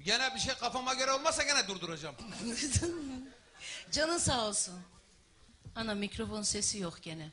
Gene bir şey kafama göre olmazsa gene durduracağım. Canın sağ olsun. Ana mikrofon sesi yok gene.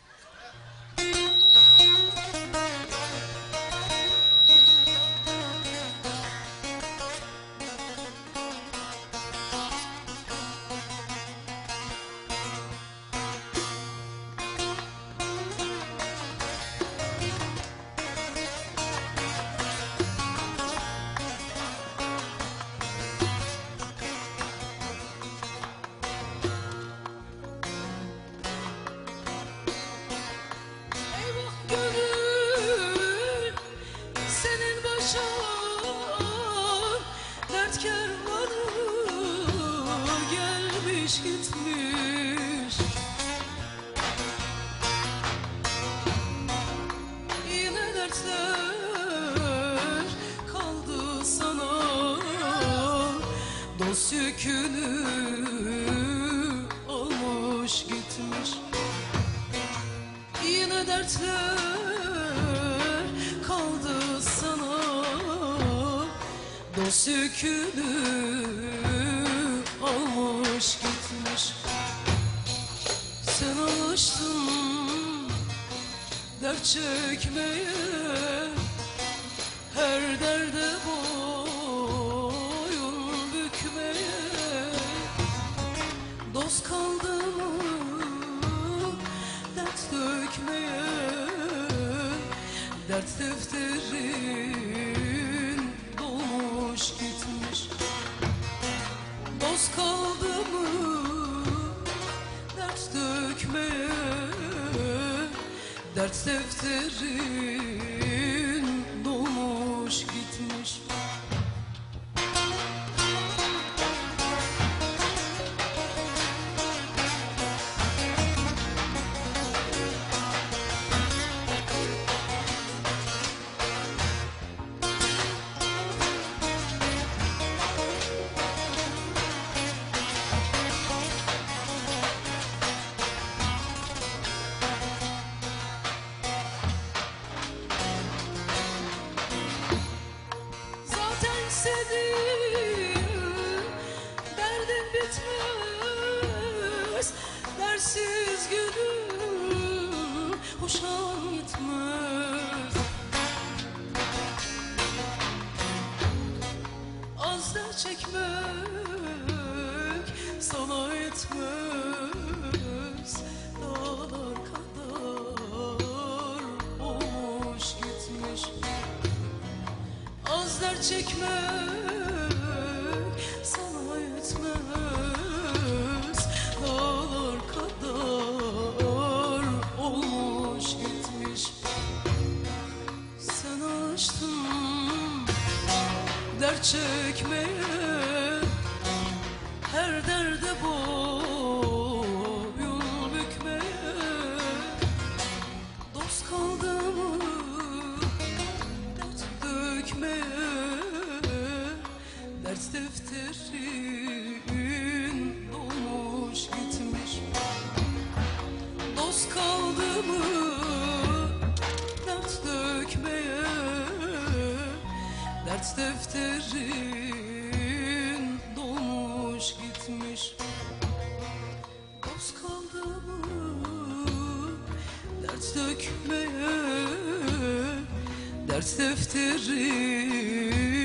Gitmiş yine dertler kaldı sana, dost yükünü almış gitmiş. Yine dertler kaldı sana, dost yükünü almış gitmiş. Sen alıştın dert çekmeye, her derde boyun bükmeye. Dost kaldı mı dert dökmeye, dert defterin dolmuş gitmiş. Dost kaldı mı dert dökmeye, dert defterin dolmuş gitmiş. Derdin bitmez, dersiz gülüm hoşan gitmez. Az dert çekmek sana yetmez, dağlar kadar olmuş gitmiş. Az dert çekmek sana yetmez, dağlar kadar olmuş gitmiş. Sen alıştın dert çekmeye, her derde boyun bükmeye. Dost kaldı mı dert dökmeye, dert defterin dolmuş gitmiş. Dost kaldı mı dert dökmeye, dert defterin dolmuş gitmiş. Dost kaldı mı dert dökmeye, dert defterin